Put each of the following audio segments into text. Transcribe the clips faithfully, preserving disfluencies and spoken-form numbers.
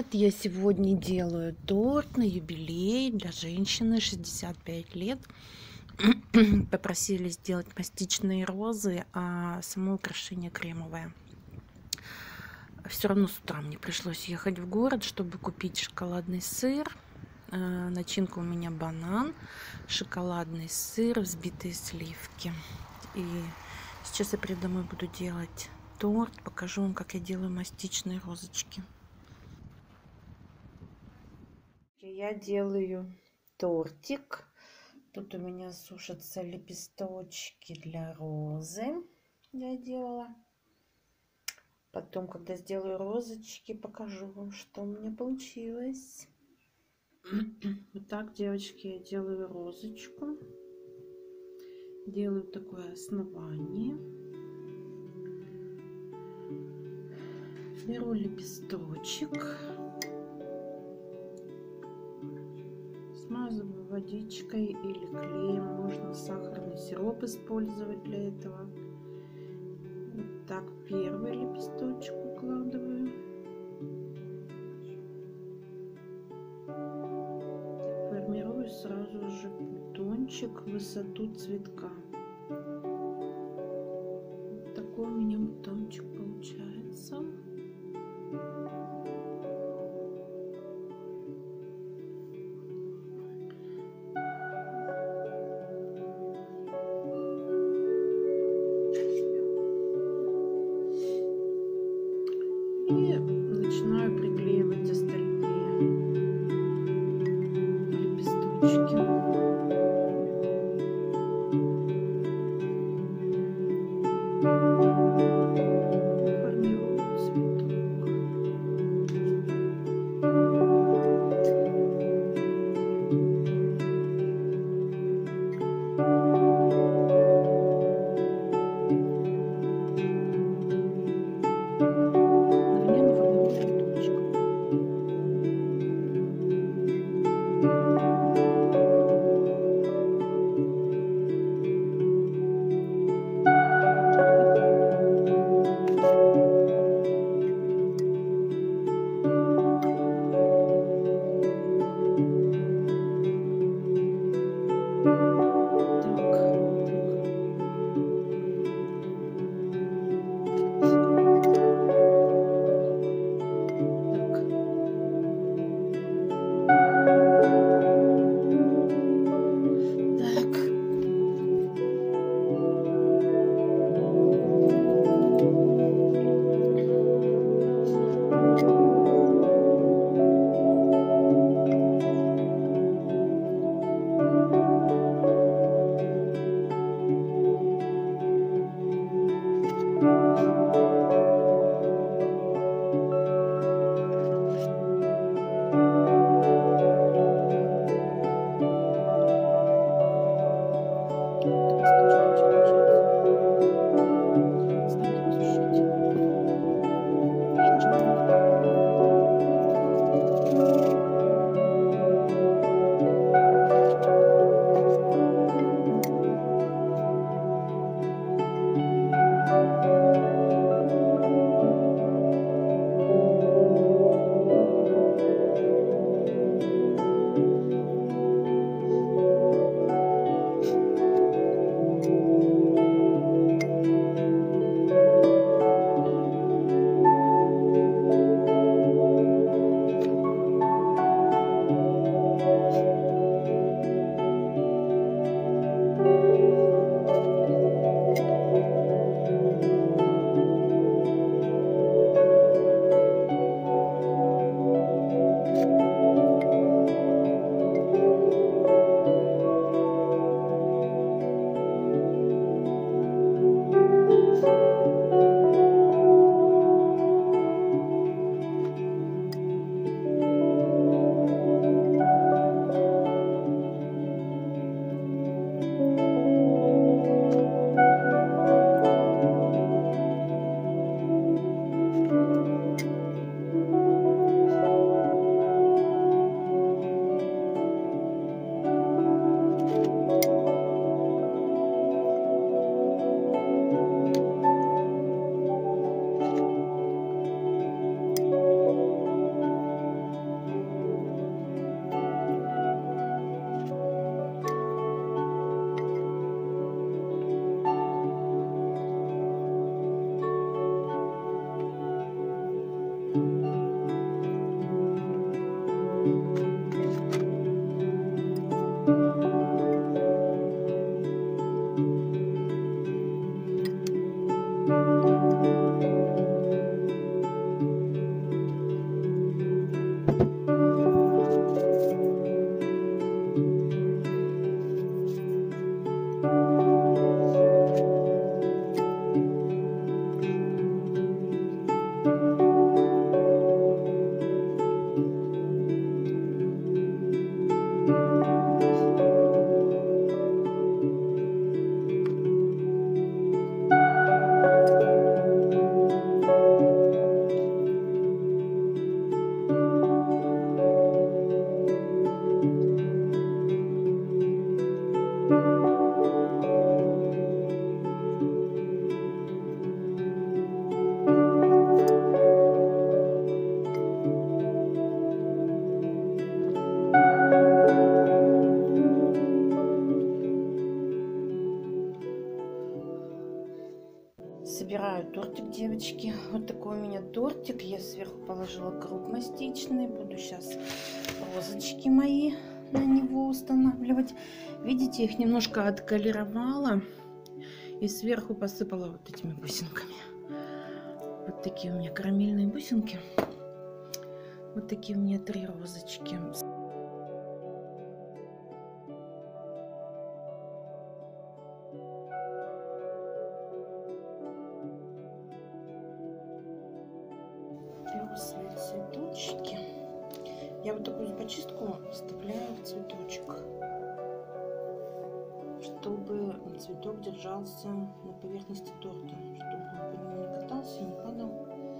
привет! Я сегодня делаю торт на юбилей для женщины шестьдесят пять лет. Попросили сделать мастичные розы, а само украшение кремовое. Все равно с утра мне пришлось ехать в город, чтобы купить шоколадный сыр. Начинка у меня банан, шоколадный сыр, взбитые сливки. И сейчас я приду домой, буду делать торт. Покажу вам, как я делаю мастичные розочки. Я делаю тортик. Тут у меня сушатся лепесточки для розы. Я делала. Потом, когда сделаю розочки, покажу вам, что у меня получилось. Вот так, девочки, я делаю розочку. Делаю такое основание. Беру лепесточек. Смазываю водичкой или клеем. Можно сахарный сироп использовать для этого. Вот так первый лепесточек укладываю. Формирую сразу же бутончик в высоту цветка. Вот такой у меня бутончик получается. И начинаю приклеивать остальные лепесточки. собираю тортик, девочки. Вот такой у меня тортик. Я сверху положила круг мастичный. Буду сейчас розочки мои на него устанавливать. Видите, их немножко отколеровала и сверху посыпала вот этими бусинками. Вот такие у меня карамельные бусинки. Вот такие у меня три розочки. Беру свои цветочки. Я вот такую зубочистку вставляю в цветочек, чтобы цветок держался на поверхности торта, чтобы он по нему не катался и не падал.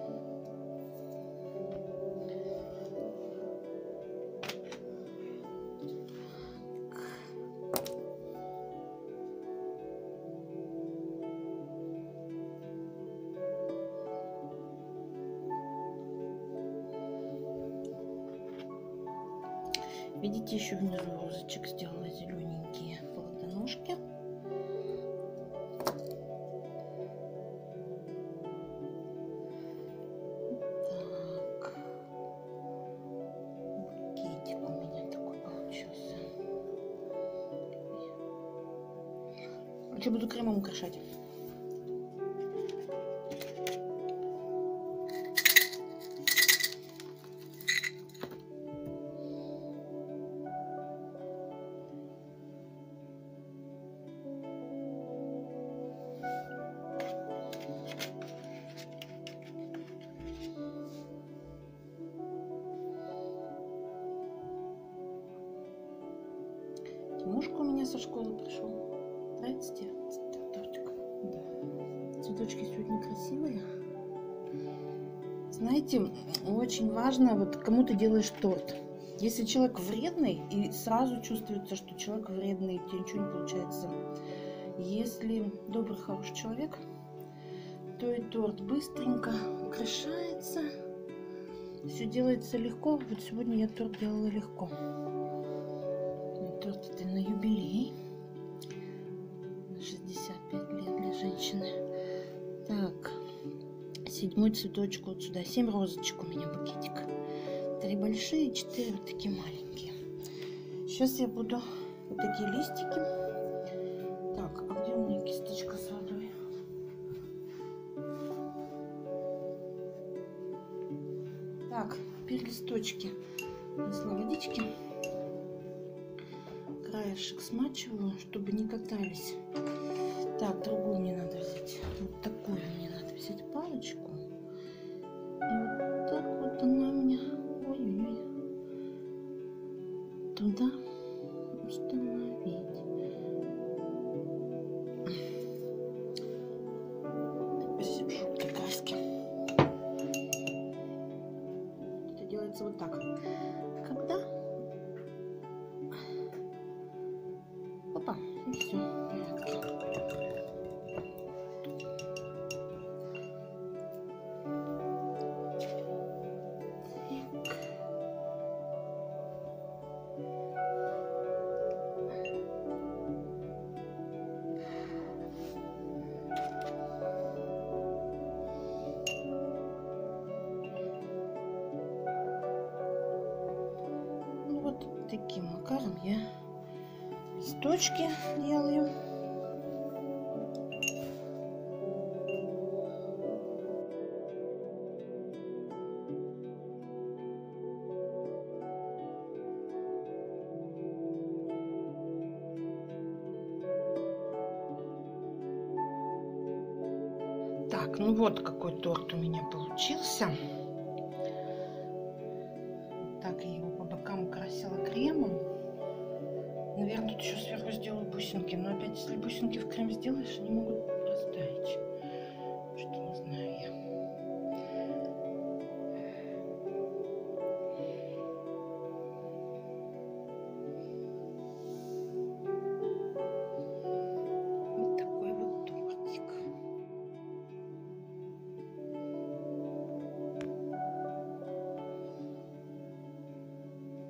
Видите, еще внизу розочек сделала зелененькие плодоножки. Так, букетик у меня такой получился. Еще буду кремом украшать. Тимошка у меня со школы пришел. Нравится тебе тортик? Да. Цветочки сегодня красивые. Знаете, очень важно, вот кому ты делаешь торт. Если человек вредный, и сразу чувствуется, что человек вредный, у тебя ничего не получается. Если добрый, хороший человек, то и торт быстренько украшается. Все делается легко. Вот сегодня я торт делала легко. Торт это на юбилей. На шестьдесят пять лет для женщины. Так, седьмой цветочек вот сюда. Семь розочек у меня букетик. Три большие, четыре вот такие маленькие. Сейчас я буду вот такие листики. Так, а где у меня кисточка с водой? Так, теперь листочки. Несла водички. Краешек смачиваю, чтобы не катались. Так, другую мне надо взять. Вот такую мне надо взять палочку. И вот так вот она у меня. Ой-ой-ой. Туда установить. Здесь жуткие краски. Это делается вот так. Когда? Опа, и все. Ну вот таким макаром я листочки делаю. Так, ну вот какой торт у меня получился. Так, я его по бокам украсила кремом. Наверное, тут еще сверху сделаю бусинки. Но опять, если бусинки в крем сделаешь, они могут растаять. Что не знаю я. Вот такой вот тортик.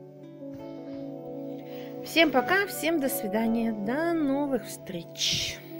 Всем пока, всем до свидания, до новых встреч.